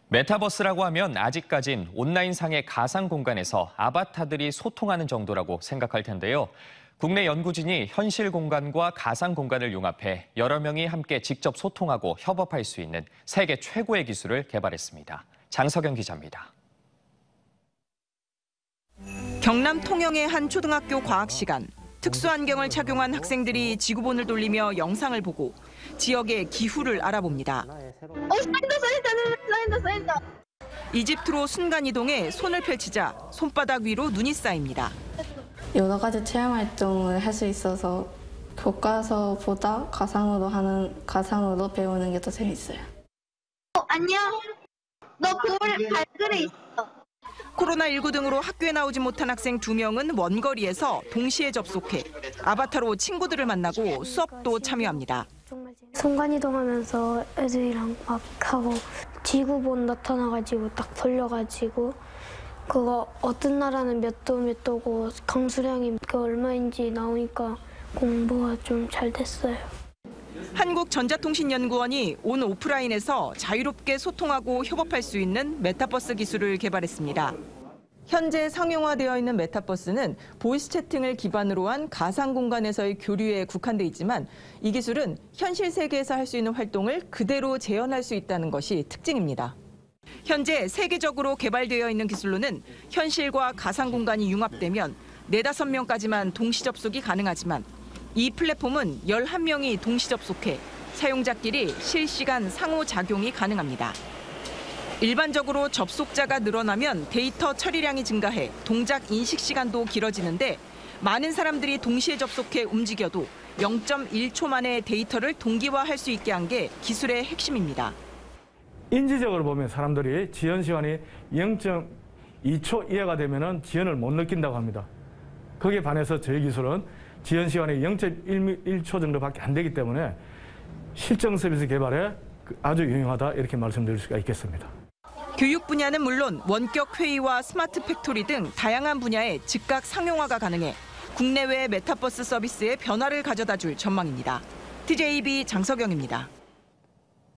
메타버스라고 하면 아직까진 온라인상의 가상 공간에서 아바타들이 소통하는 정도라고 생각할 텐데요. 국내 연구진이 현실 공간과 가상 공간을 융합해 여러 명이 함께 직접 소통하고 협업할 수 있는 세계 최고의 기술을 개발했습니다. 장석영 기자입니다. 경남 통영의 한 초등학교 과학 시간. 특수안경을 착용한 학생들이 지구본을 돌리며 영상을 보고 지역의 기후를 알아봅니다. 쌓인다. 이집트로 순간이동해 손을 펼치자 손바닥 위로 눈이 쌓입니다. 여러 가지 체험 활동을 할 수 있어서 교과서보다 가상으로 배우는 게 더 재밌어요. 안녕. 너 볼 발그레 있어. 코로나19 등으로 학교에 나오지 못한 학생 2명은 원거리에서 동시에 접속해 아바타로 친구들을 만나고 수업도 참여합니다. 순간이동하면서 애들이랑 막 하고 지구본 나타나가지고 딱 돌려가지고 그거 어떤 나라는 몇 도고 강수량이 그 얼마인지 나오니까 공부가 좀 잘 됐어요. 한국전자통신연구원이 온 오프라인에서 자유롭게 소통하고 협업할 수 있는 메타버스 기술을 개발했습니다. 현재 상용화되어 있는 메타버스는 보이스 채팅을 기반으로 한 가상 공간에서의 교류에 국한돼 있지만 이 기술은 현실 세계에서 할 수 있는 활동을 그대로 재현할 수 있다는 것이 특징입니다. 현재 세계적으로 개발되어 있는 기술로는 현실과 가상 공간이 융합되면 4~5명까지만 동시 접속이 가능하지만 이 플랫폼은 11명이 동시 접속해 사용자끼리 실시간 상호작용이 가능합니다. 일반적으로 접속자가 늘어나면 데이터 처리량이 증가해 동작 인식 시간도 길어지는데 많은 사람들이 동시에 접속해 움직여도 0.1초 만에 데이터를 동기화할 수 있게 한 게 기술의 핵심입니다. 인지적으로 보면 사람들이 지연 시간이 0.2초 이하가 되면 지연을 못 느낀다고 합니다. 거기에 반해서 저희 기술은 지연 시간이 0.1초 정도밖에 안 되기 때문에 실정 서비스 개발에 아주 유용하다 이렇게 말씀드릴 수가 있겠습니다. 교육 분야는 물론 원격 회의와 스마트 팩토리 등 다양한 분야에 즉각 상용화가 가능해 국내외 메타버스 서비스의 변화를 가져다 줄 전망입니다. TJB 장석영입니다.